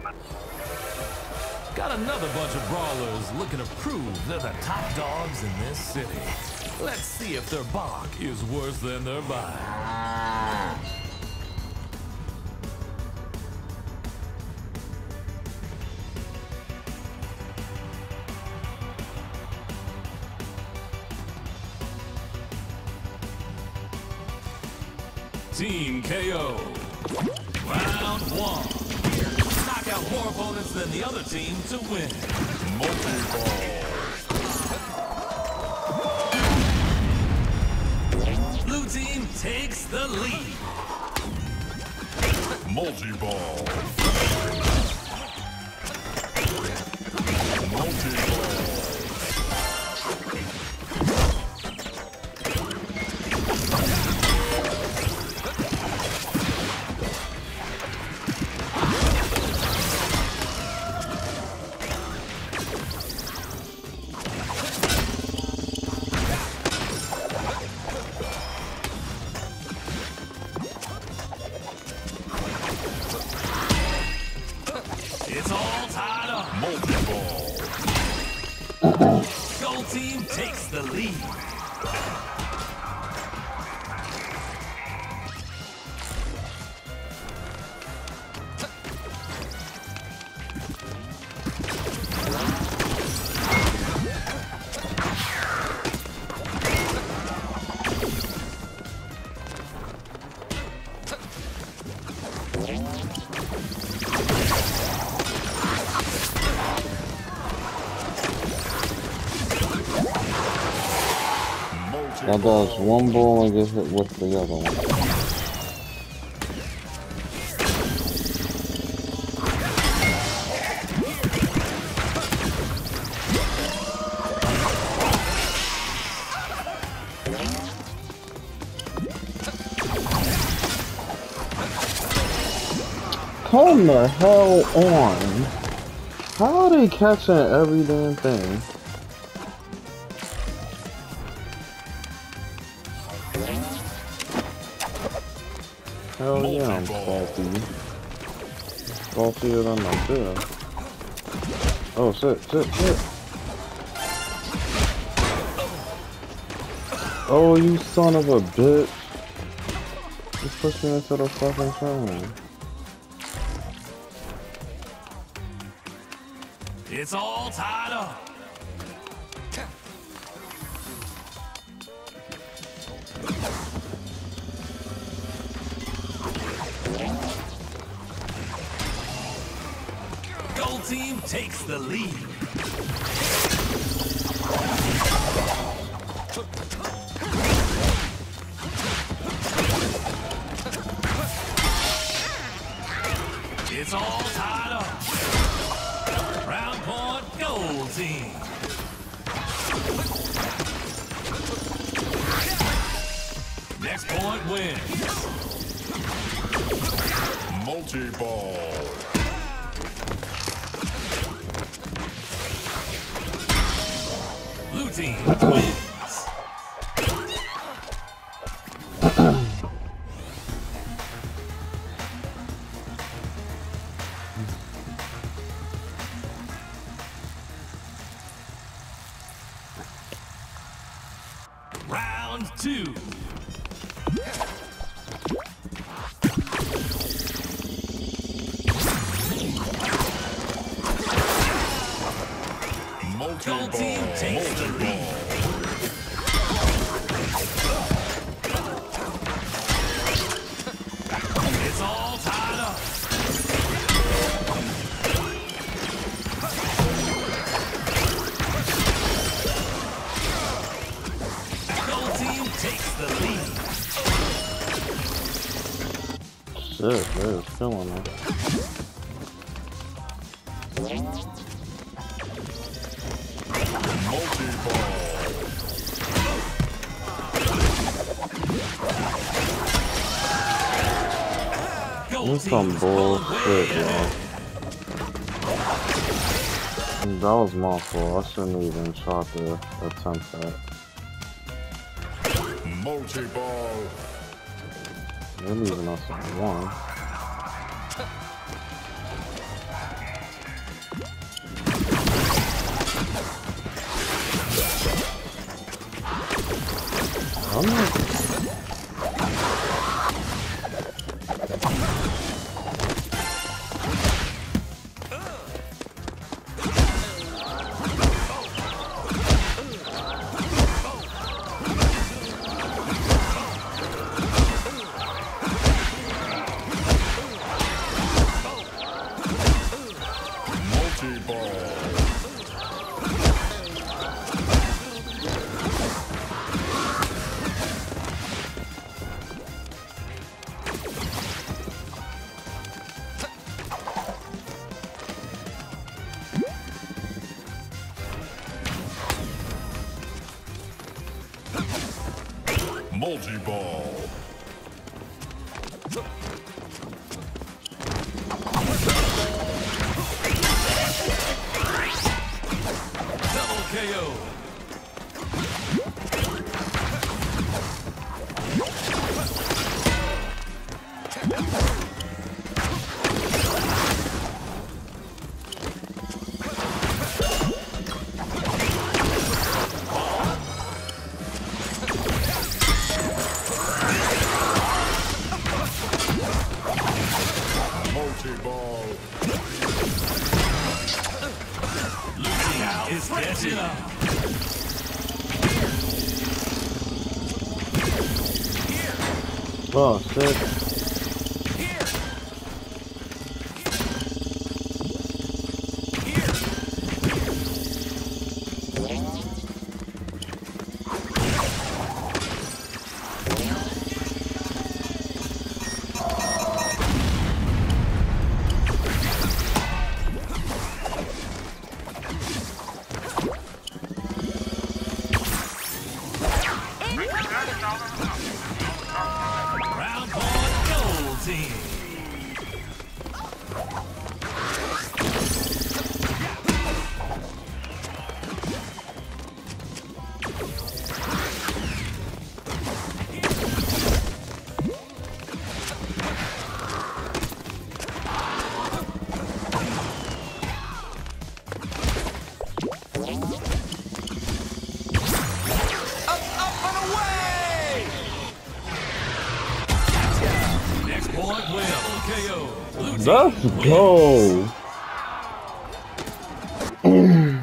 Got another bunch of brawlers looking to prove they're the top dogs in this city. Let's see if their bark is worse than their bite. Team KO. Round one. Knock out more opponents than the other team to win. Multi-ball. Blue team takes the lead. Multi-ball. Multi-ball. It's all tied up. Multi-ball. Gold team takes the lead. I dodged one ball and get hit with the other one. Come the hell on! How are they catching every damn thing? Hell yeah, I'm salty. Saltier than my beer. Oh shit. Oh, you son of a bitch. You pushed me into the fucking train. It's all tied up. Gold team takes the lead. It's all tied up. Round point, gold team. Next point wins. Multi-ball. Blue team wins. Round two. Gold team takes the lead. It's all tied up. Gold team takes the lead. Shit, they're killing me. This is some bullshit, yo. That was my fault. I shouldn't even try to attempt that. Multi-ball. They're leaving us on one. I'm not. Multi-ball. Double KO. Multi-ball. Lucy is catching up. Oh shit. Round ball, goal team. Next point win. KO. Blue team Let's wins. go.